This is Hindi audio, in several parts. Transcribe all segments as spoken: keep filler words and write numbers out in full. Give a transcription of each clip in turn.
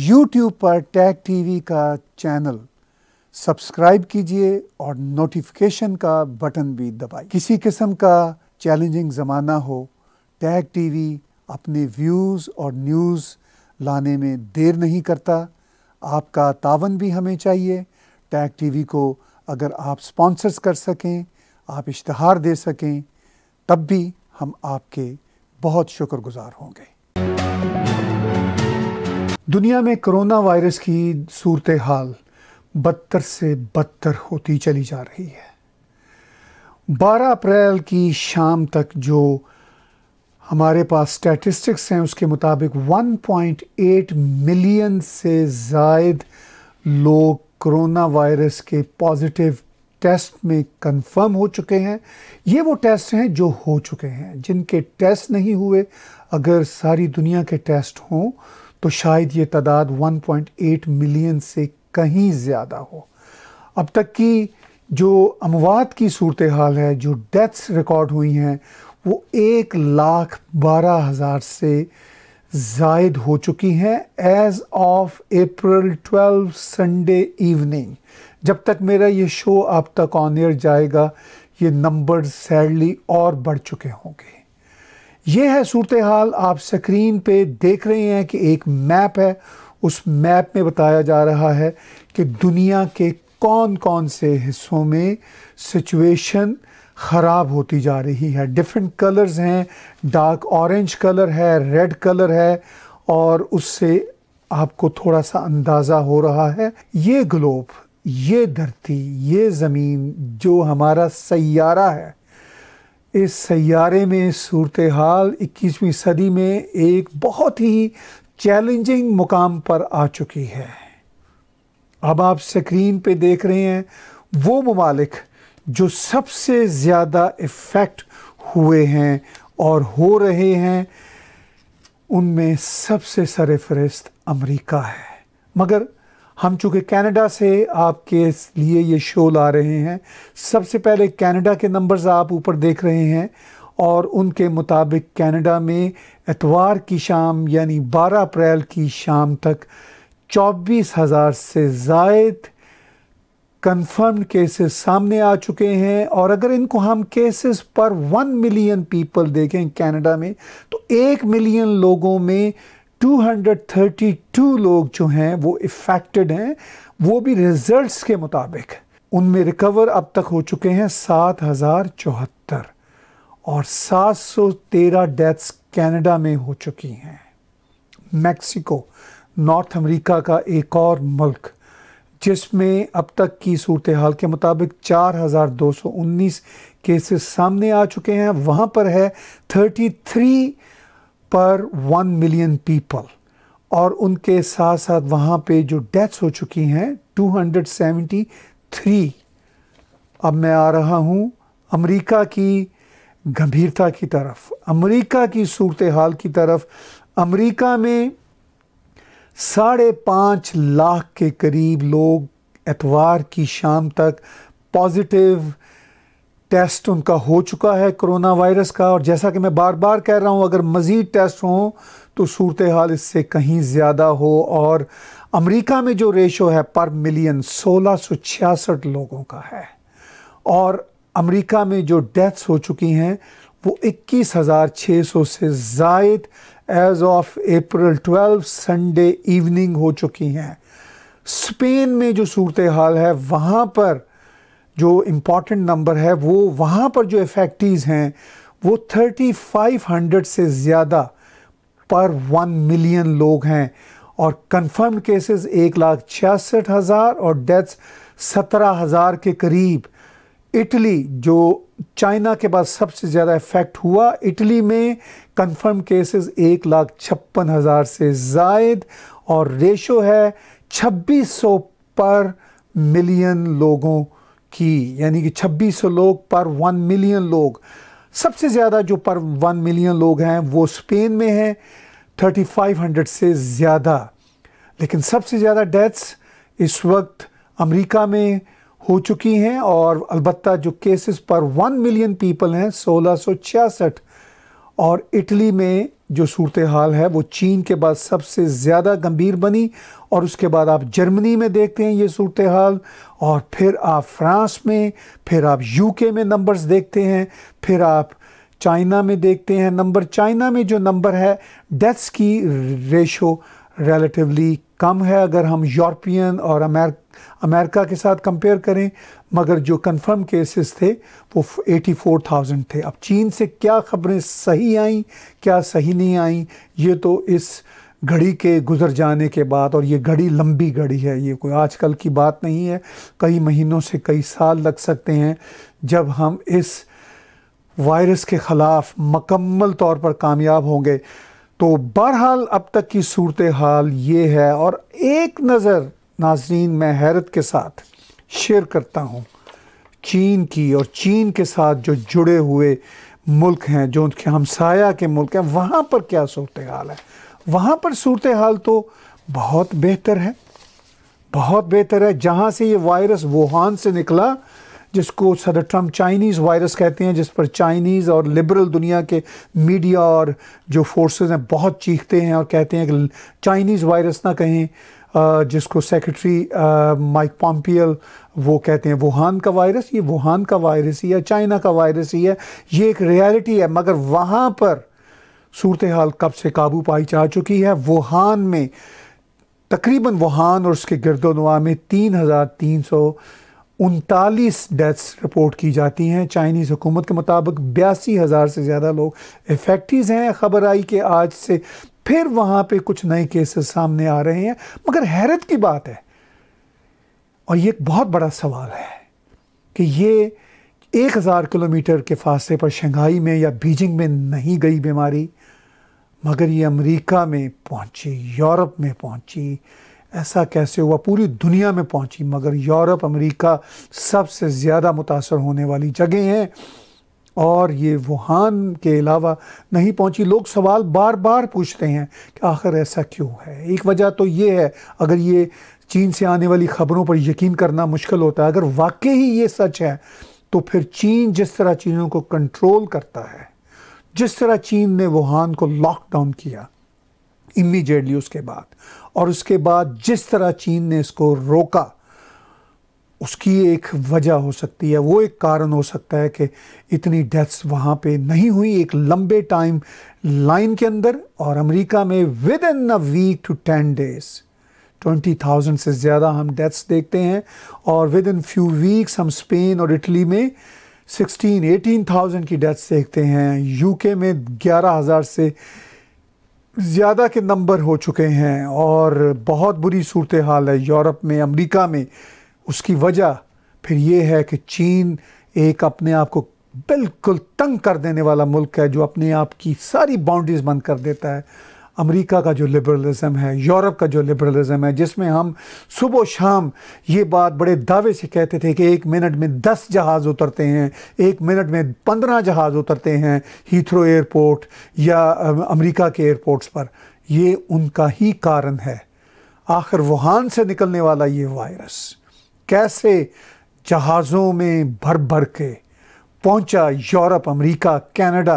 यूट्यूब पर टैग टीवी का चैनल सब्सक्राइब कीजिए और नोटिफिकेशन का बटन भी दबाइए। किसी किस्म का चैलेंजिंग ज़माना हो, टैग टीवी अपने व्यूज़ और न्यूज़ लाने में देर नहीं करता। आपका तावन भी हमें चाहिए। टैग टीवी को अगर आप स्पॉन्सर्स कर सकें, आप इश्तहार दे सकें, तब भी हम आपके बहुत शुक्रगुजार होंगे। दुनिया में कोरोना वायरस की सूरत हाल बदतर से बदतर होती चली जा रही है। बारह अप्रैल की शाम तक जो हमारे पास स्टैटिस्टिक्स हैं उसके मुताबिक एक पॉइंट आठ मिलियन से ज़ायद लोग कोरोना वायरस के पॉजिटिव टेस्ट में कंफर्म हो चुके हैं। ये वो टेस्ट हैं जो हो चुके हैं। जिनके टेस्ट नहीं हुए, अगर सारी दुनिया के टेस्ट हों तो शायद ये तादाद एक पॉइंट आठ मिलियन से कहीं ज़्यादा हो। अब तक की जो अमवात की सूरत हाल है, जो डेथ्स रिकॉर्ड हुई हैं, वो एक लाख बारह हज़ार से ज़ायद हो चुकी हैं as of April twelve Sunday evening. जब तक मेरा ये शो आप तक ऑन एयर जाएगा, ये नंबर सैडली और बढ़ चुके होंगे। ये है सूरत हाल। आप स्क्रीन पे देख रहे हैं कि एक मैप है। उस मैप में बताया जा रहा है कि दुनिया के कौन कौन से हिस्सों में सिचुएशन ख़राब होती जा रही है। डिफरेंट कलर्स हैं, डार्क ऑरेंज कलर है, रेड कलर है, और उससे आपको थोड़ा सा अंदाज़ा हो रहा है ये ग्लोब, ये धरती, ये ज़मीन जो हमारा सैयारा है, इस सैयारे में सूरत हाल इक्कीसवीं सदी में एक बहुत ही चैलेंजिंग मुकाम पर आ चुकी है। अब आप स्क्रीन पे देख रहे हैं वो ममालिक जो सबसे ज़्यादा इफ़ेक्ट हुए हैं और हो रहे हैं। उनमें सबसे सरफ़हरिस्त अमेरिका है। मगर हम चूँकि कनाडा से आपके लिए ये शो ला रहे हैं, सबसे पहले कनाडा के नंबर्स आप ऊपर देख रहे हैं, और उनके मुताबिक कनाडा में इतवार की शाम यानी बारह अप्रैल की शाम तक चौबीस हज़ार से ज़ायद कन्फर्म्ड केसेस सामने आ चुके हैं। और अगर इनको हम केसेस पर वन मिलियन पीपल देखें कनाडा में, तो एक मिलियन लोगों में दो सौ बत्तीस लोग जो हैं वो इफ़ेक्टेड हैं। वो भी रिजल्ट्स के मुताबिक उनमें रिकवर अब तक हो चुके हैं सात हज़ार चौहत्तर, और सात सौ तेरह डेथ्स कनाडा में हो चुकी हैं। मैक्सिको, नॉर्थ अमेरिका का एक और मुल्क जिसमें अब तक की सूरत हाल के मुताबिक चार हज़ार दो सौ उन्नीस केसेस सामने आ चुके हैं, वहाँ पर है तैंतीस पर वन मिलियन पीपल, और उनके साथ साथ वहाँ पे जो डेथ्स हो चुकी हैं दो सौ तिहत्तर। अब मैं आ रहा हूँ अमेरिका की गंभीरता की तरफ, अमेरिका की सूरत हाल की तरफ। अमेरिका में साढ़े पाँच लाख के करीब लोग एतवार की शाम तक पॉजिटिव टेस्ट उनका हो चुका है कोरोना वायरस का। और जैसा कि मैं बार बार कह रहा हूँ, अगर मज़ीद टेस्ट हों तो सूरत हाल इससे कहीं ज़्यादा हो। और अमेरिका में जो रेशो है पर मिलियन सोलह सौ छियासठ लोगों का है, और अमेरिका में जो डेथ्स हो चुकी हैं वो इक्कीस हज़ार छः सौ से ज़ायद as of April twelve Sunday evening हो चुकी हैं। स्पेन में जो सूरत हाल है, वहाँ पर जो इम्पॉर्टेंट नंबर है, वो वहाँ पर जो इफ़ेक्टीज़ हैं वो पैंतीस सौ से ज़्यादा पर वन मिलियन लोग हैं, और कंफर्म्ड केसेस एक लाख छियासठ हज़ार और डेथ्स सत्रह हज़ार के करीब। इटली जो चाइना के बाद सबसे ज़्यादा इफ़ेक्ट हुआ, इटली में कंफर्म केसेस एक लाख छप्पन हज़ार से ज़ायद, और रेशो है छब्बीस सौ पर मिलियन लोगों की, यानी कि छब्बीस सौ लोग पर वन मिलियन लोग। सबसे ज़्यादा जो पर वन मिलियन लोग हैं वो स्पेन में हैं, पैंतीस सौ से ज़्यादा। लेकिन सबसे ज़्यादा डेथ्स इस वक्त अमेरिका में हो चुकी हैं, और अलबत्ता जो केसेस पर वन मिलियन पीपल हैं सोलह सौ छियासठ, और इटली में जो सूरत हाल है वो चीन के बाद सबसे ज़्यादा गंभीर बनी, और उसके बाद आप जर्मनी में देखते हैं ये सूरत हाल, और फिर आप फ्रांस में, फिर आप यूके में नंबर्स देखते हैं, फिर आप चाइना में देखते हैं नंबर। चाइना में जो नंबर है डेथ्स की रेशो रिलेटिवली कम है अगर हम यूरोपियन और अमेर अमेरिका के साथ कंपेयर करें, मगर जो कंफर्म केसेस थे वो चौरासी हज़ार थे। अब चीन से क्या खबरें सही आईं क्या सही नहीं आईं, ये तो इस घड़ी के गुजर जाने के बाद, और ये घड़ी लंबी घड़ी है, ये कोई आजकल की बात नहीं है, कई महीनों से कई साल लग सकते हैं जब हम इस वायरस के ख़िलाफ़ मुकम्मल तौर पर कामयाब होंगे। तो बहरहाल अब तक की सूरत हाल ये है। और एक नज़र नाज़रीन मैं हैरत के साथ शेयर करता हूँ चीन की, और चीन के साथ जो जुड़े हुए मुल्क हैं, जो उनके हमसाया के मुल्क हैं, वहाँ पर क्या सूरत हाल है। वहाँ पर सूरत हाल तो बहुत बेहतर है, बहुत बेहतर है। जहाँ से ये वायरस वुहान से निकला, जिसको सदर ट्रम्प चाइनीज़ वायरस कहते हैं, जिस पर चाइनीज़ और लिबरल दुनिया के मीडिया और जो फोर्सेस हैं बहुत चीखते हैं और कहते हैं कि चाइनीज़ वायरस ना कहें, जिसको सेक्रेटरी माइक पॉम्पियल वो कहते हैं वुहान का वायरस। ये वुहान का वायरस ही है, चाइना का वायरस ही है, ये एक रियलिटी है। मगर वहाँ पर सूरत हाल कब से काबू पाई जा चुकी है। वुहान में तकरीबन वुहान और उसके गिरदोनवा में तीन हज़ार तीन सौ उनतालीस डेथ्स रिपोर्ट की जाती हैं। चाइनीज़ हुकूमत के मुताबिक बयासी हज़ार से ज़्यादा लोग इफेक्टिव हैं। ख़बर आई कि आज से फिर वहाँ पे कुछ नए केसेस सामने आ रहे हैं। मगर हैरत की बात है, और ये एक बहुत बड़ा सवाल है, कि ये एक हज़ार किलोमीटर के फासले पर शंघाई में या बीजिंग में नहीं गई बीमारी, मगर ये अमेरिका में पहुँची, यूरोप में पहुँची। ऐसा कैसे हुआ? पूरी दुनिया में पहुंची, मगर यूरोप अमेरिका सबसे ज़्यादा मुतासर होने वाली जगह हैं, और ये वुहान के अलावा नहीं पहुंची। लोग सवाल बार बार पूछते हैं कि आखिर ऐसा क्यों है। एक वजह तो ये है, अगर ये चीन से आने वाली ख़बरों पर यकीन करना मुश्किल होता है। अगर वाकई ही ये सच है तो फिर चीन जिस तरह चीज़ों को कंट्रोल करता है, जिस तरह चीन ने वुहान को लॉकडाउन किया इमीडिएटली उसके बाद, और उसके बाद जिस तरह चीन ने इसको रोका, उसकी एक वजह हो सकती है, वो एक कारण हो सकता है कि इतनी डेथ्स वहाँ पे नहीं हुई एक लंबे टाइम लाइन के अंदर। और अमेरिका में within a week to ten days twenty thousand से ज़्यादा हम डेथ्स देखते हैं, और विद इन फ्यू वीक्स हम स्पेन और इटली में सिक्सटीन एटीन थाउजेंड की डेथ्स देखते हैं। यूके में ग्यारह हज़ार से ज़्यादा के नंबर हो चुके हैं, और बहुत बुरी सूरत हाल है यूरोप में, अमेरिका में। उसकी वजह फिर ये है कि चीन एक अपने आप को बिल्कुल तंग कर देने वाला मुल्क है, जो अपने आप की सारी बाउंड्रीज बंद कर देता है। अमेरिका का जो लिबरलिज़म है, यूरोप का जो लिबरलिज़म है, जिसमें हम सुबह शाम ये बात बड़े दावे से कहते थे कि एक मिनट में दस जहाज़ उतरते हैं, एक मिनट में पंद्रह जहाज़ उतरते हैं हीथ्रो एयरपोर्ट या अमेरिका के एयरपोर्ट्स पर, ये उनका ही कारण है। आखिर वुहान से निकलने वाला ये वायरस कैसे जहाज़ों में भर भर के पहुंचा यूरोप, अमेरिका, कनाडा,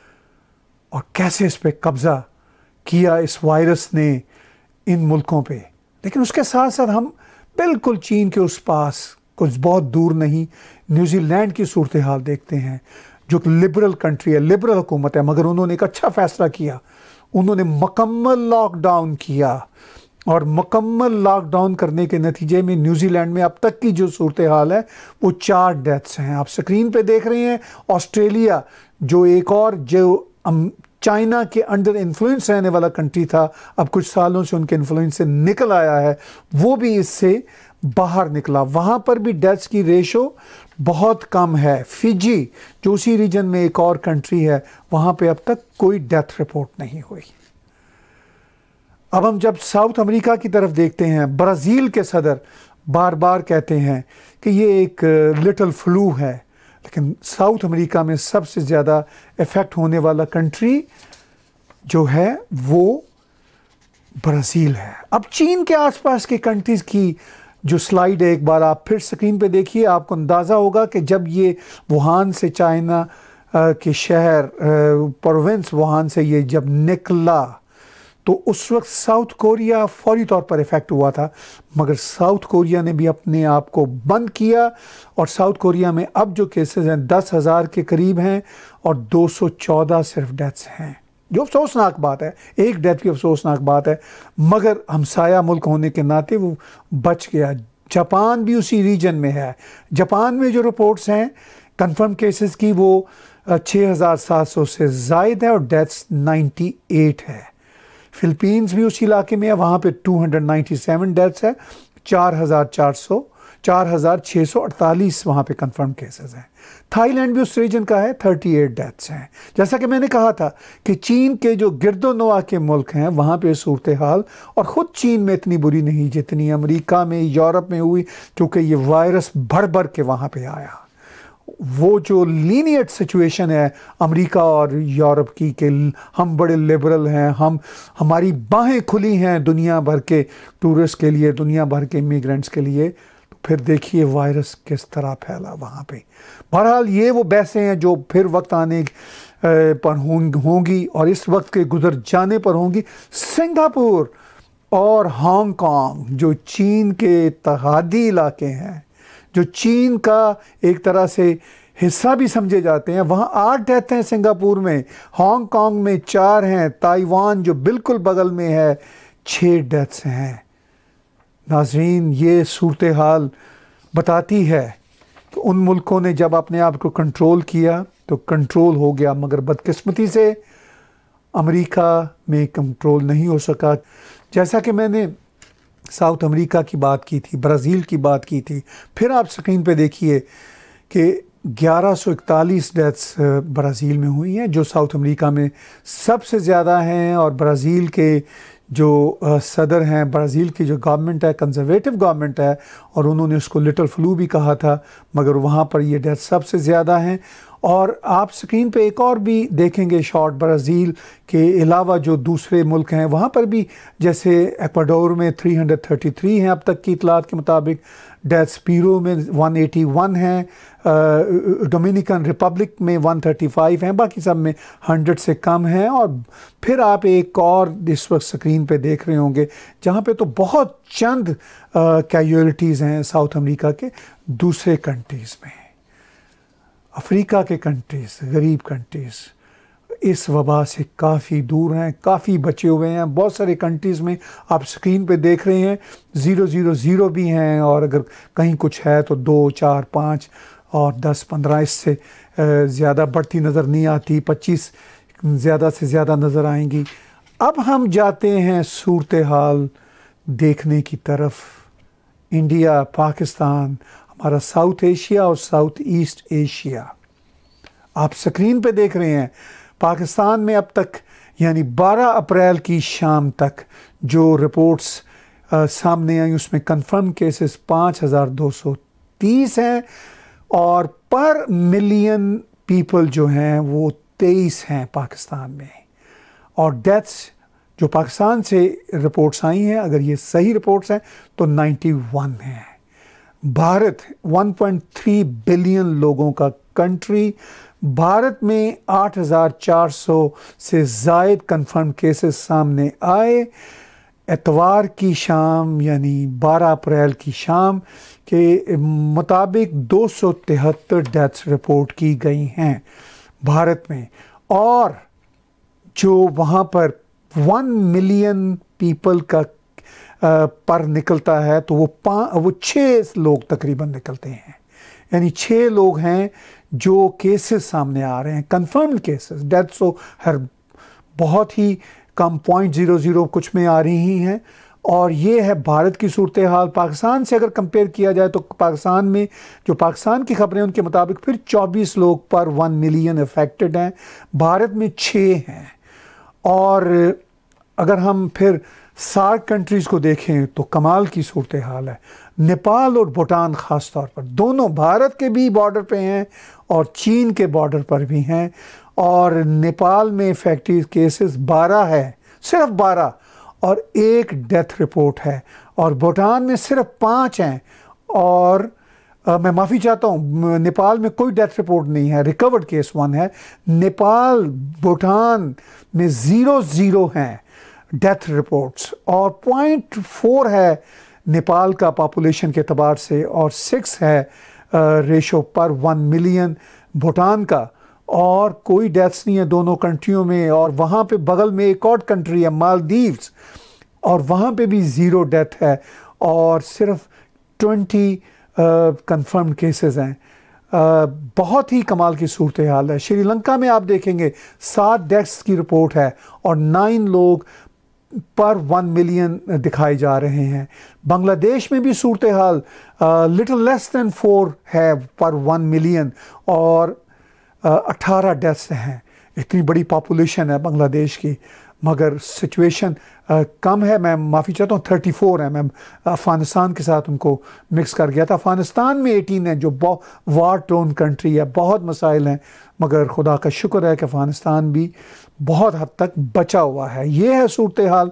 और कैसे इस पे कब्ज़ा किया इस वायरस ने इन मुल्कों पे। लेकिन उसके साथ साथ हम बिल्कुल चीन के उस पास कुछ बहुत दूर नहीं न्यूजीलैंड की सूरत हाल देखते हैं, जो लिबरल कंट्री है, लिबरल हुकूमत है, मगर उन्होंने एक अच्छा फ़ैसला किया। उन्होंने मुकम्मल लॉकडाउन किया, और मुकम्मल लॉकडाउन करने के नतीजे में न्यूजीलैंड में अब तक की जो सूरत हाल है वो चार डेथ्स हैं। आप स्क्रीन पे देख रहे हैं। ऑस्ट्रेलिया जो एक और जो चाइना के अंडर इन्फ्लुएंस रहने वाला कंट्री था, अब कुछ सालों से उनके इन्फ्लुएंस से निकल आया है, वो भी इससे बाहर निकला। वहाँ पर भी डेथ्स की रेशो बहुत कम है। फिजी जो उसी रीजन में एक और कंट्री है, वहाँ पे अब तक कोई डेथ रिपोर्ट नहीं हुई। अब हम जब साउथ अमेरिका की तरफ देखते हैं, ब्राज़ील के सदर बार बार कहते हैं कि ये एक लिटिल फ्लू है, लेकिन साउथ अमेरिका में सबसे ज़्यादा इफ़ेक्ट होने वाला कंट्री जो है वो ब्राज़ील है। अब चीन के आसपास के कंट्रीज़ की जो स्लाइड है, एक बार आप फिर स्क्रीन पे देखिए, आपको अंदाज़ा होगा कि जब ये वुहान से चाइना के शहर प्रोविंस वहाँ से ये जब निकला तो उस वक्त साउथ कोरिया फौरी तौर पर इफ़ेक्ट हुआ था, मगर साउथ कोरिया ने भी अपने आप को बंद किया और साउथ कोरिया में अब जो केसेस हैं दस हज़ार के करीब हैं और दो सौ चौदह सिर्फ डेथ्स हैं, जो अफसोसनाक बात है। एक डेथ की अफसोसनाक बात है, मगर हमसाया मुल्क होने के नाते वो बच गया। जापान भी उसी रीजन में है। जापान में जो रिपोर्ट्स हैं कंफर्म केसेस की वो छः हज़ार सात सौ से ज़ायद है और डेथ्स अट्ठानवे है। फिलीपींस भी उसी इलाके में है, वहाँ पे दो सौ सत्तानवे डेथ्स है, चार हज़ार चार सौ चार हज़ार छः सौ अड़तालीस वहाँ पे कंफर्म केसेस हैं। थाईलैंड भी उस रीजन का है, अड़तीस डेथ्स हैं। जैसा कि मैंने कहा था कि चीन के जो गिरदोनवा के मुल्क हैं वहाँ पे सूरत हाल और ख़ुद चीन में इतनी बुरी नहीं जितनी अमेरिका में यूरोप में हुई, क्योंकि ये वायरस भर भर के वहाँ पे आया। वो जो लीनियट सिचुएशन है अमेरिका और यूरोप की कि हम बड़े लिबरल हैं, हम हमारी बाहें खुली हैं दुनिया भर के टूरिस्ट के लिए, दुनिया भर के इमिग्रेंट्स के लिए, तो फिर देखिए वायरस किस तरह फैला वहाँ पे। बहरहाल ये वो बहसें हैं जो फिर वक्त आने पर होंगी और इस वक्त के गुजर जाने पर होंगी। सिंगापुर और हांगकांग जो चीन के इत्तेहादी इलाके हैं, जो चीन का एक तरह से हिस्सा भी समझे जाते हैं, वहाँ आठ डेथ हैं सिंगापुर में, हांगकांग में चार हैं, ताइवान जो बिल्कुल बगल में है छः डेथ्स हैं। नाजरीन, ये सूरत हाल बताती है कि उन मुल्कों ने जब अपने आप को कंट्रोल किया तो कंट्रोल हो गया, मगर बदकिस्मती से अमेरिका में कंट्रोल नहीं हो सका। जैसा कि मैंने साउथ अमेरिका की बात की थी, ब्राज़ील की बात की थी, फिर आप स्क्रीन पे देखिए कि ग्यारह सौ इकतालीस डेथ्स ब्राज़ील में हुई हैं, जो साउथ अमेरिका में सबसे ज़्यादा हैं। और ब्राज़ील के जो सदर हैं, ब्राज़ील की जो गवर्नमेंट है कंजर्वेटिव गवर्नमेंट है और उन्होंने उसको लिटल फ्लू भी कहा था, मगर वहाँ पर ये डेथ सबसे ज़्यादा हैं। और आप स्क्रीन पे एक और भी देखेंगे शॉट, ब्राज़ील के अलावा जो दूसरे मुल्क हैं वहाँ पर भी, जैसे एक्वाडोर में तीन सौ तैंतीस हैं अब तक की इतलात के मुताबिक डेथ्स, पीरो में एक सौ इक्यासी हैं, डोमिनिकन रिपब्लिक में एक सौ पैंतीस हैं, बाकी सब में सौ से कम हैं। और फिर आप एक और इस वक्त स्क्रीन पे देख रहे होंगे जहाँ पे तो बहुत चंद कैजुअलिटीज़ हैं साउथ अमेरिका के दूसरे कंट्रीज़ में। अफ्रीका के कंट्रीज़, गरीब कंट्रीज़ इस वबा से काफ़ी दूर हैं, काफ़ी बचे हुए हैं। बहुत सारे कंट्रीज़ में आप स्क्रीन पे देख रहे हैं ज़ीरो ज़ीरो ज़ीरो भी हैं, और अगर कहीं कुछ है तो दो चार पाँच और दस पंद्रह, इससे ज़्यादा बढ़ती नज़र नहीं आती, पच्चीस ज़्यादा से ज़्यादा नज़र आएंगी। अब हम जाते हैं सूरत हाल देखने की तरफ। इंडिया, पाकिस्तान, हमारा साउथ एशिया और साउथ ईस्ट एशिया। आप स्क्रीन पे देख रहे हैं पाकिस्तान में अब तक यानी बारह अप्रैल की शाम तक जो रिपोर्ट्स सामने आई उसमें कंफर्म केसेस पाँच हज़ार दो सौ तीस हैं और पर मिलियन पीपल जो हैं वो तेईस हैं पाकिस्तान में। और डेथ्स जो पाकिस्तान से रिपोर्ट्स आई हैं, अगर ये सही रिपोर्ट्स हैं तो इक्यानवे हैं। भारत एक पॉइंट तीन बिलियन लोगों का कंट्री, भारत में आठ हज़ार चार सौ से ज़ायद कंफर्म केसेस सामने आए। एतवार की शाम यानी बारह अप्रैल की शाम के मुताबिक दो सौ तिहत्तर डेथ्स रिपोर्ट की गई हैं भारत में। और जो वहाँ पर वन मिलियन पीपल का आ, पर निकलता है तो वो पाँच वो छः लोग तकरीबन निकलते हैं, यानी छः लोग हैं जो केसेस सामने आ रहे हैं, कंफर्म्ड केसेस। डेथ्स तो हर बहुत ही कम पॉइंट ज़ीरो ज़ीरो कुछ में आ रही हैं। और ये है भारत की सूरत हाल। पाकिस्तान से अगर कंपेयर किया जाए तो पाकिस्तान में जो पाकिस्तान की खबरें उनके मुताबिक फिर चौबीस लोग पर वन मिलियन अफेक्टेड हैं, भारत में छः हैं। और अगर हम फिर सार्क कंट्रीज़ को देखें तो कमाल की सूरत हाल है। नेपाल और भूटान ख़ास तौर पर, दोनों भारत के भी बॉर्डर पे हैं और चीन के बॉर्डर पर भी हैं। और नेपाल में इफेक्टिव केसेस बारह है, सिर्फ बारह, और एक डेथ रिपोर्ट है। और भूटान में सिर्फ पाँच हैं और आ, मैं माफ़ी चाहता हूँ, नेपाल में कोई डेथ रिपोर्ट नहीं है, रिकवर्ड केस वन है। नेपाल भूटान में ज़ीरो ज़ीरो हैं डेथ रिपोर्ट्स, और पॉइंट फोर है नेपाल का पॉपुलेशन के अतबार से, और सिक्स है रेशो पर वन मिलियन भूटान का, और कोई डेथ्स नहीं है दोनों कंट्रियों में। और वहाँ पे बगल में एक और कंट्री है मालदीव्स, और वहाँ पे भी ज़ीरो डेथ है, और सिर्फ ट्वेंटी कंफर्म केसेस हैं। uh, बहुत ही कमाल की सूरत हाल है। श्रीलंका में आप देखेंगे सात डेथ्स की रिपोर्ट है और नाइन लोग पर वन मिलियन दिखाए जा रहे हैं। बांग्लादेश में भी सूरत हाल लिटिल लेस देन फोर है पर वन मिलियन, और अठारह डेथ्स हैं। इतनी बड़ी पॉपुलेशन है बांग्लादेश की, मगर सिचुएशन कम है। मैं माफ़ी चाहता हूँ, थर्टी फोर है। मैं अफ़गानिस्तान के साथ उनको मिक्स कर गया था। अफ़गानिस्तान में एटीन है, जो वार टोन कंट्री है, बहुत मसाइल हैं, मगर खुदा का शुक्र है कि अफ़गानिस्तान भी बहुत हद तक बचा हुआ है। ये है सूरत हाल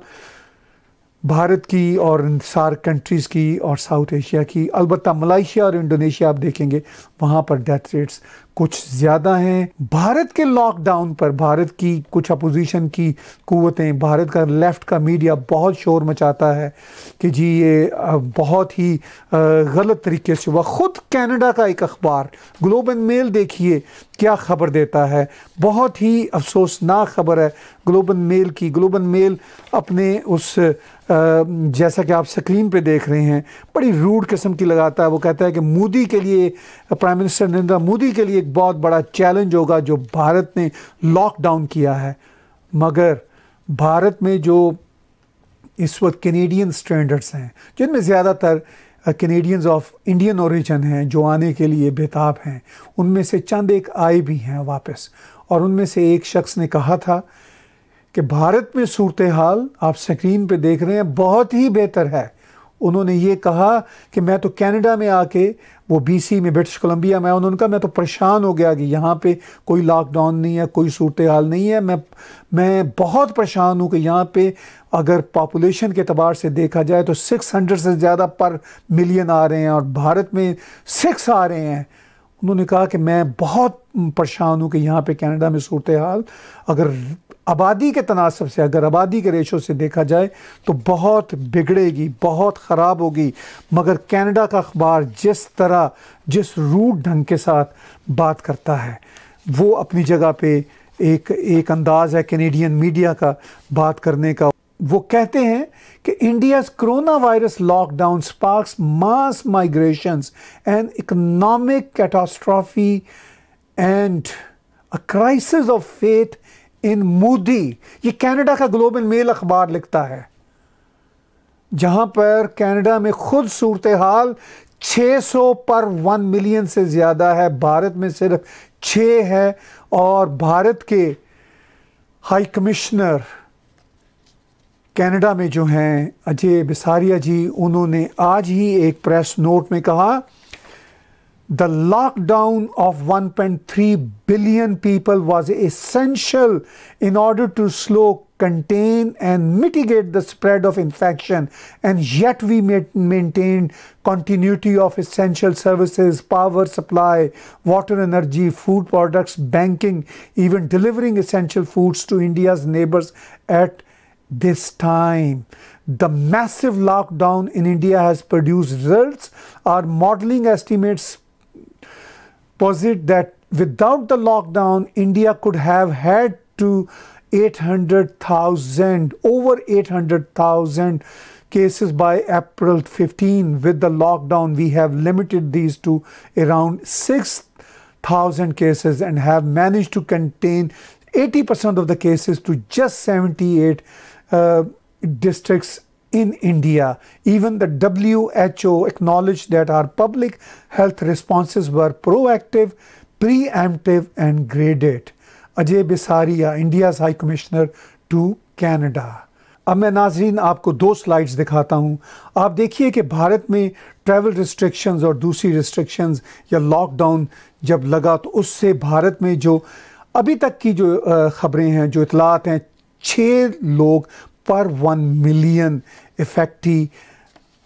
भारत की और इन सार कंट्रीज़ की और साउथ एशिया की। अलबत्ता मलेशिया और इंडोनेशिया आप देखेंगे वहाँ पर डेथ रेट्स कुछ ज़्यादा हैं। भारत के लॉकडाउन पर भारत की कुछ अपोजिशन की कुव्वतें, भारत का लेफ़्ट का मीडिया बहुत शोर मचाता है कि जी ये बहुत ही गलत तरीके से हुआ। ख़ुद कनाडा का एक अखबार ग्लोबल मेल देखिए क्या ख़बर देता है, बहुत ही अफसोसनाक ख़बर है ग्लोबल मेल की। ग्लोबल मेल अपने उस जैसा कि आप स्क्रीन पे देख रहे हैं बड़ी रूड किस्म की लगाता है। वो कहता है कि मोदी के लिए, प्राइम मिनिस्टर नरेंद्र मोदी के लिए एक बहुत बड़ा चैलेंज होगा जो भारत ने लॉकडाउन किया है। मगर भारत में जो इस वक्त कैनेडियन स्टैंडर्ड्स हैं, जिनमें ज़्यादातर कैनेडियंस ऑफ इंडियन ओरिजिन हैं जो आने के लिए बेताब हैं, उनमें से चंद एक आए भी हैं वापस। और उनमें से एक शख्स ने कहा था कि भारत में सूरत हाल आप स्क्रीन पे देख रहे हैं बहुत ही बेहतर है। उन्होंने ये कहा कि मैं तो कनाडा में आके, वो बीसी में ब्रिटिश कोलंबिया में, उन्होंने कहा मैं तो परेशान हो गया कि यहाँ पे कोई लॉकडाउन नहीं है, कोई सूरत हाल नहीं है। मैं मैं बहुत परेशान हूँ कि यहाँ पे अगर पॉपुलेशन के अतबार से देखा जाए तो सिक्स हंड्रेड से ज़्यादा पर मिलियन आ रहे हैं और भारत में सिक्स आ रहे हैं। उन्होंने कहा कि मैं बहुत परेशान हूँ कि यहाँ पे कनाडा में सूरत हाल अगर आबादी के तनासब से, अगर आबादी के रेशो से देखा जाए तो बहुत बिगड़ेगी, बहुत ख़राब होगी। मगर कनाडा का अखबार जिस तरह, जिस रूट ढंग के साथ बात करता है, वो अपनी जगह पे एक एक अंदाज़ है कैनेडियन मीडिया का बात करने का। वो कहते हैं कि India's corona virus lockdown sparks mass migrations and economic catastrophe and a crisis of faith in Modi. ये कनाडा का ग्लोबल मेल अखबार लिखता है, जहां पर कनाडा में खुद सूरत हाल छह सौ पर वन मिलियन से ज़्यादा है, भारत में सिर्फ छः है। और भारत के हाई कमिश्नर कनाडा में जो हैं अजय बिसारिया जी, उन्होंने आज ही एक प्रेस नोट में कहा, The lockdown of one point three billion people was essential in order to slow, contain and mitigate the spread of infection, and yet we maintained continuity of essential services, power supply, water, energy, food products, banking, even delivering essential foods to India's neighbors at this time. The massive lockdown in India has produced results. Our modeling estimates posit that without the lockdown, India could have had to eight hundred thousand, over eight hundred thousand cases by April fifteenth. With the lockdown, we have limited these to around six thousand cases and have managed to contain eighty percent of the cases to just seventy-eight uh, districts in India. Even the W H O acknowledged that our public health responses were proactive, preemptive and graded. Ajay Bisaria, India's high commissioner to Canada. अब मैं नाजरीन आपको दो स्लाइड्स दिखाता हूँ। आप देखिए कि भारत में ट्रैवल रिस्ट्रिक्शंस और दूसरी रिस्ट्रिक्शंस या लॉकडाउन जब लगा तो उससे भारत में जो अभी तक की जो ख़बरें हैं, जो इतलात हैं, छः लोग पर वन मिलियन इफेक्टी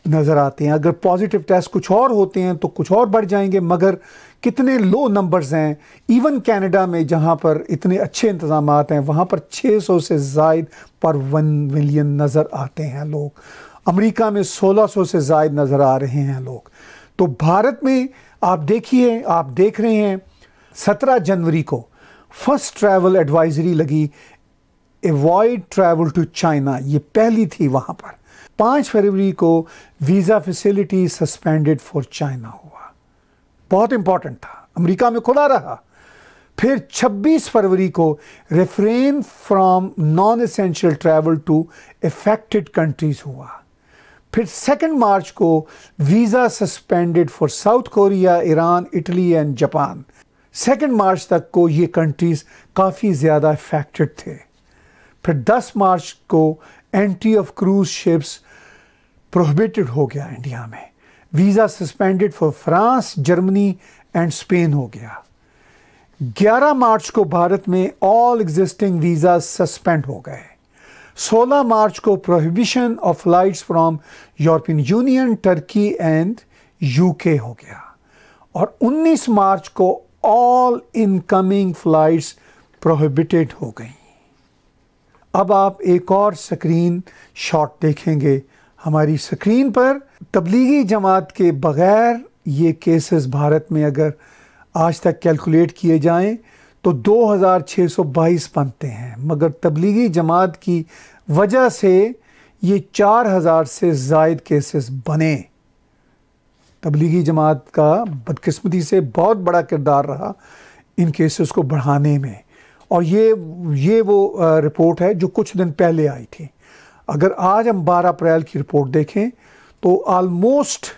नज़र आते हैं। अगर पॉजिटिव टेस्ट कुछ और होते हैं तो कुछ और बढ़ जाएंगे, मगर कितने लो नंबर्स हैं। इवन कनाडा में जहां पर इतने अच्छे इंतज़ाम हैं वहां पर छह सौ से ज़ायद पर वन मिलियन नज़र आते हैं लोग। अमेरिका में सोलह सौ से ज़ायद नज़र आ रहे हैं लोग। तो भारत में आप देखिए, आप देख रहे हैं सत्रह जनवरी को फर्स्ट ट्रैवल एडवाइजरी लगी, अवॉइड ट्रैवल टू चाइना, ये पहली थी वहां पर। पाँच फरवरी को visa facility suspended for China हुआ, बहुत इंपॉर्टेंट था, अमेरिका में खुला रहा। फिर छब्बीस फरवरी को refrain from non essential travel to affected countries हुआ। फिर सेकेंड मार्च को visa suspended for South Korea, Iran, Italy and Japan. Second March तक को ये कंट्रीज काफ़ी ज़्यादा अफेक्टेड थे। फिर दस मार्च को entry of cruise ships prohibited हो गया इंडिया में। Visa suspended for France, Germany and Spain हो गया। ग्यारह मार्च को भारत में ऑल एग्जिस्टिंग वीज़ा सस्पेंड हो गए। सोलह मार्च को prohibition of flights from European Union, Turkey and UK हो गया। और उन्नीस मार्च को ऑल इनकमिंग फ्लाइट्स प्रोहिबिटेड हो गई। अब आप एक और स्क्रीन शॉट देखेंगे हमारी स्क्रीन पर। तबलीगी जमात के बगैर ये केसेस भारत में अगर आज तक कैलकुलेट किए जाएं तो दो हज़ार छः सौ बाईस बनते हैं, मगर तबलीगी जमात की वजह से ये चार हज़ार से ज़ायद केसेस बने। तबलीगी जमात का बदकिस्मती से बहुत बड़ा किरदार रहा इन केसेस को बढ़ाने में। और ये ये वो रिपोर्ट है जो कुछ दिन पहले आई थी। अगर आज हम बारह अप्रैल की रिपोर्ट देखें तो ऑलमोस्ट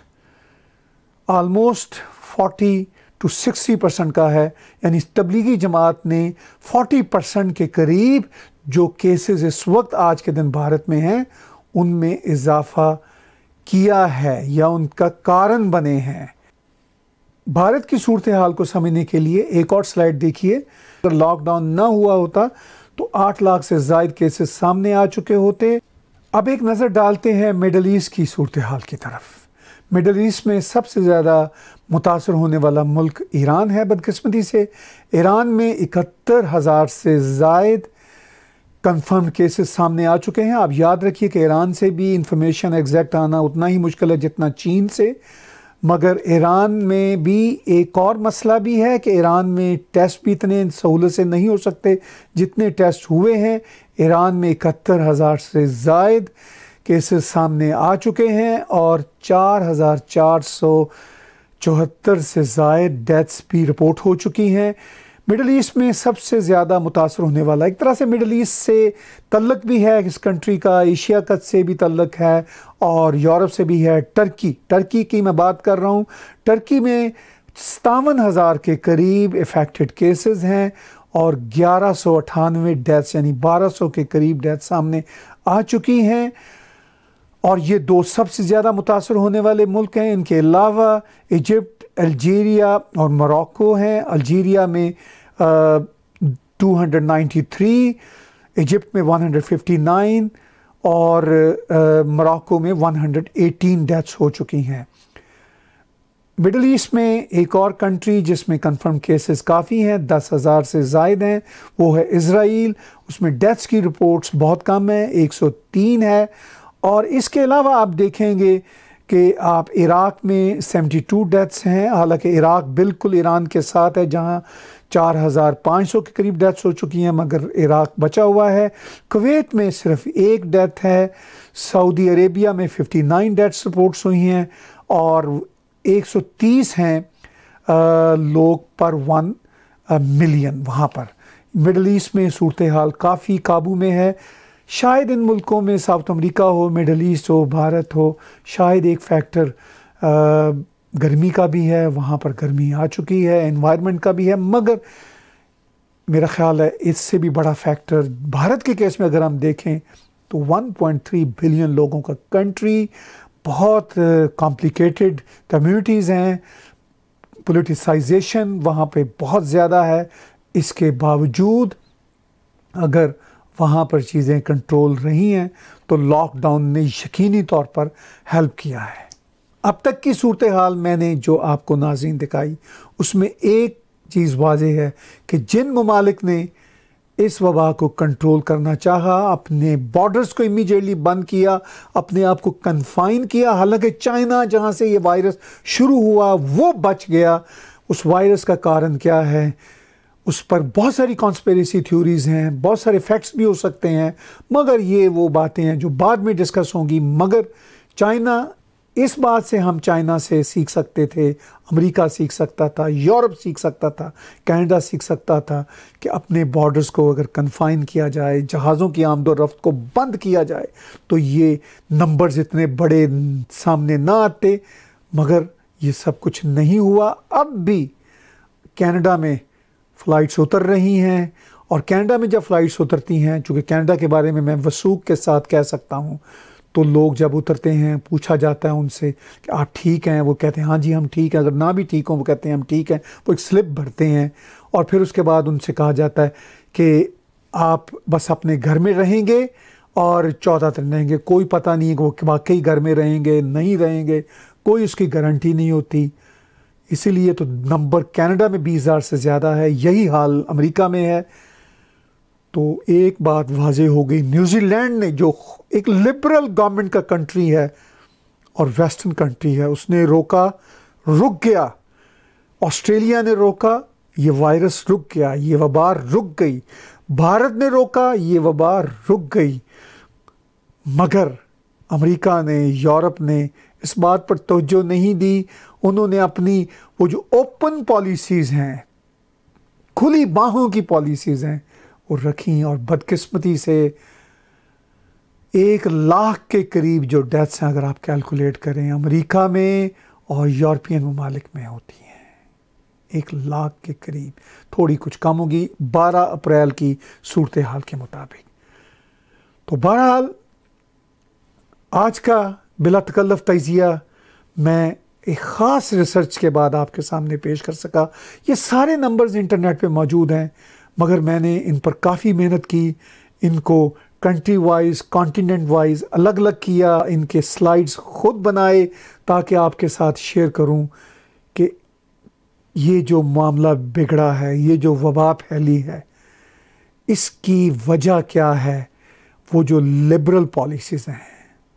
ऑलमोस्ट चालीस टू साठ परसेंट का है, यानी तबलीगी जमात ने चालीस परसेंट के करीब जो केसेस इस वक्त आज के दिन भारत में हैं उनमें इजाफा किया है या उनका कारण बने हैं। भारत की सूरत हाल को समझने के लिए एक और स्लाइड देखिए। अगर लॉकडाउन ना हुआ होता तो आठ लाख से ज़ायद केसेस सामने आ चुके होते। अब एक नज़र डालते हैं मिडल ईस्ट की सूरत हाल की तरफ। मिडल ईस्ट में सबसे ज़्यादा मुतासर होने वाला मुल्क ईरान है बदकिस्मती से। ईरान में इकहत्तर हज़ार से ज़ायद कंफर्म केसेस सामने आ चुके हैं। आप याद रखिए कि ईरान से भी इंफॉर्मेशन एग्जैक्ट आना उतना ही मुश्किल है जितना चीन से। मगर ईरान में भी एक और मसला भी है कि ईरान में टेस्ट भी इतने सहूलत से नहीं हो सकते जितने टेस्ट हुए हैं। ईरान में इकहत्तर हज़ार से ज़ायद केसेस सामने आ चुके हैं और चार हज़ार चार सौ चौहत्तर से ज़ायद डेथ्स भी रिपोर्ट हो चुकी हैं। मिडल ईस्ट में सबसे ज़्यादा मुतासर होने वाला, एक तरह से मिडल ईस्ट से तल्लक भी है इस कंट्री का, एशिया कत से भी तल्लक है और यूरोप से भी है, टर्की। टर्की की मैं बात कर रहा हूँ। टर्की में सतावन हज़ार के करीब इफेक्टेड केसेस हैं और ग्यारह सौ अठानवे डेथ्स यानी बारह सौ के करीब डेथ सामने आ चुकी हैं। और ये दो सबसे ज़्यादा मुतासर होने वाले मुल्क हैं। इनके अलावा इजिप्ट, अल्जीरिया और मोरक्को हैं। अल्जीरिया में two hundred ninety three, Egypt में वन हंड्रेड फिफ्टी नाइन और मोरक्को में वन हंड्रेड एटीन डेथ्स हो चुकी हैं। मिडल ईस्ट में एक और कंट्री जिसमें कंफर्म केसेस काफ़ी हैं, दस हज़ार से ज़ायद हैं, वो है इज़राइल। उसमें डेथ्स की रिपोर्ट्स बहुत कम है, एक सौ तीन है। और इसके अलावा आप देखेंगे कि आप इराक़ में बहत्तर डेथ्स हैं, हालांकि इराक़ बिल्कुल ईरान के साथ है जहां चार हज़ार पाँच सौ के करीब डेथ्स हो चुकी हैं, मगर इराक़ बचा हुआ है। कुवैत में सिर्फ एक डेथ है। सऊदी अरेबिया में उनसठ डेथ्स रिपोर्ट्स हुई हैं और एक सौ तीस हैं लोग पर वन मिलियन वहाँ पर। मिडल ईस्ट में सूरत हाल काफ़ी काबू में है। शायद इन मुल्कों में साउथ अमेरिका हो, मिडल ईस्ट हो, भारत हो, शायद एक फैक्टर गर्मी का भी है, वहाँ पर गर्मी आ चुकी है, एनवायरनमेंट का भी है, मगर मेरा ख्याल है इससे भी बड़ा फैक्टर भारत के केस में अगर हम देखें तो वन पॉइंट थ्री बिलियन लोगों का कंट्री, बहुत कॉम्प्लिकेटेड कम्युनिटीज़ हैं, पोलिटिसाइजेशन वहाँ पे बहुत ज़्यादा है। इसके बावजूद अगर वहाँ पर चीज़ें कंट्रोल रही हैं, तो लॉकडाउन ने यकीनी तौर पर हेल्प किया है। अब तक की सूरत हाल मैंने जो आपको नाज़रीन दिखाई, उसमें एक चीज़ वाज़ेह है कि जिन ममालिक ने इस वबा को कंट्रोल करना चाहा, अपने बॉर्डर्स को इमीडिएटली बंद किया, अपने आप को कन्फाइन किया, हालांकि चाइना जहाँ से ये वायरस शुरू हुआ वो बच गया। उस वायरस का कारण क्या है, उस पर बहुत सारी कॉन्स्पिरेसी थ्योरीज हैं, बहुत सारे फैक्ट्स भी हो सकते हैं, मगर ये वो बातें हैं जो बाद में डिस्कस होंगी। मगर चाइना, इस बात से हम चाइना से सीख सकते थे, अमेरिका सीख सकता था, यूरोप सीख सकता था, कनाडा सीख सकता था कि अपने बॉर्डर्स को अगर कन्फाइन किया जाए, जहाज़ों की आमदो रफ्त को बंद किया जाए, तो ये नंबर्स इतने बड़े सामने ना आते। मगर ये सब कुछ नहीं हुआ। अब भी कनाडा में फ़्लाइट्स उतर रही हैं, और कनाडा में जब फ़्लाइट्स उतरती हैं, चूँकि कनाडा के बारे में मैं वसूख के साथ कह सकता हूँ, तो लोग जब उतरते हैं पूछा जाता है उनसे कि आप ठीक हैं, वो कहते हैं हाँ जी हम ठीक हैं। अगर ना भी ठीक हों वो कहते हैं हम ठीक हैं। वो एक स्लिप भरते हैं और फिर उसके बाद उनसे कहा जाता है कि आप बस अपने घर में रहेंगे और चौदह दिन रहेंगे। कोई पता नहीं है कि वो वाकई घर में रहेंगे नहीं रहेंगे, कोई उसकी गारंटी नहीं होती। इसीलिए तो नंबर कनाडा में बीस हज़ार से ज़्यादा है, यही हाल अमेरिका में है। तो एक बात वाज़े हो गई, न्यूजीलैंड ने, जो एक लिबरल गवर्नमेंट का कंट्री है और वेस्टर्न कंट्री है, उसने रोका, रुक गया। ऑस्ट्रेलिया ने रोका, ये वायरस रुक गया, ये वबा रुक गई। भारत ने रोका, ये वबा रुक गई। मगर अमेरिका ने, यूरोप ने इस बात पर तवज्जो नहीं दी। उन्होंने अपनी वो जो ओपन पॉलिसीज़ हैं, खुली बाहों की पॉलिसीज़ हैं, वो रखी, और बदकिस्मती से एक लाख के करीब जो डेथ्स हैं अगर आप कैलकुलेट करें अमेरिका में और यूरोपियन ममालिक में होती हैं, एक लाख के करीब, थोड़ी कुछ कम होगी बारह अप्रैल की सूरत हाल के मुताबिक। तो बहरहाल आज का बिला तकल्लुफ़ तज़किया मैं एक ख़ास रिसर्च के बाद आपके सामने पेश कर सका। ये सारे नंबर्स इंटरनेट पे मौजूद हैं, मगर मैंने इन पर काफ़ी मेहनत की, इनको कंट्री वाइज, कॉन्टिनेंट वाइज अलग अलग किया, इनके स्लाइड्स ख़ुद बनाए ताकि आपके साथ शेयर करूं कि ये जो मामला बिगड़ा है, ये जो वबा फैली है, इसकी वजह क्या है। वो जो लिबरल पॉलिसीज़ हैं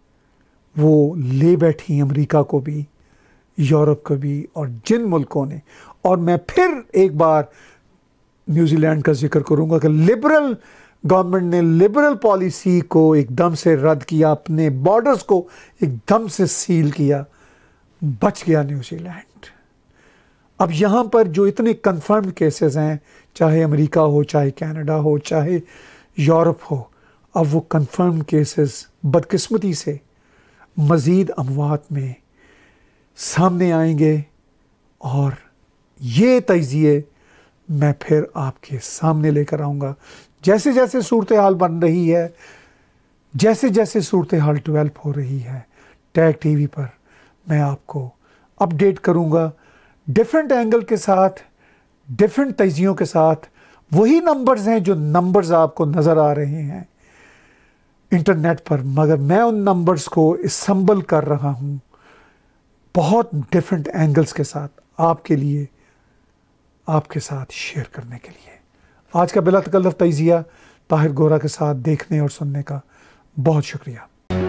वो ले बैठी अमेरिका को भी, यूरोप को भी, और जिन मुल्कों ने, और मैं फिर एक बार न्यूजीलैंड का जिक्र करूंगा कि लिबरल गवर्नमेंट ने लिबरल पॉलिसी को एकदम से रद्द किया, अपने बॉर्डर्स को एकदम से सील किया, बच गया न्यूजीलैंड। अब यहाँ पर जो इतने कंफर्म्ड केसेस हैं, चाहे अमेरिका हो, चाहे कनाडा हो, चाहे यूरोप हो, अब वो कंफर्म्ड केसेस बदकिस्मती से मज़ीद अमवात में सामने आएंगे, और ये तज़किए मैं फिर आपके सामने लेकर आऊँगा। जैसे जैसे सूरत हाल बन रही है, जैसे जैसे सूरत हाल डेवलप हो रही है, टैग टीवी पर मैं आपको अपडेट करूँगा, डिफरेंट एंगल के साथ, डिफरेंट तज़कियों के साथ। वही नंबर्स हैं जो नंबर्स आपको नज़र आ रहे हैं इंटरनेट पर, मगर मैं उन नंबर्स को असम्बल कर रहा हूँ बहुत डिफरेंट एंगल्स के साथ आपके लिए, आपके साथ शेयर करने के लिए। आज का बिला तकल्लुफ़ तज़किया ताहिर गोरा के साथ देखने और सुनने का बहुत शुक्रिया।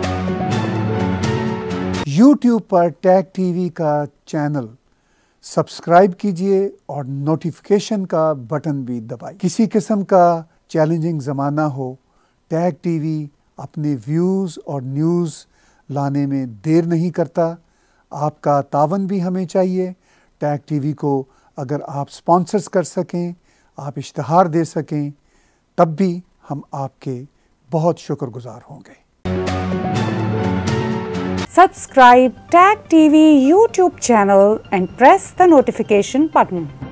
यूट्यूब पर टैग टीवी का चैनल सब्सक्राइब कीजिए और नोटिफिकेशन का बटन भी दबाइए। किसी किस्म का चैलेंजिंग ज़माना हो, टैग टीवी अपने व्यूज़ और न्यूज़ लाने में देर नहीं करता। आपका तावन भी हमें चाहिए। टैग टीवी को अगर आप स्पॉन्सर्स कर सकें, आप इश्तहार दे सकें, तब भी हम आपके बहुत शुक्रगुजार होंगे। Subscribe Tag T V YouTube channel and press the notification button.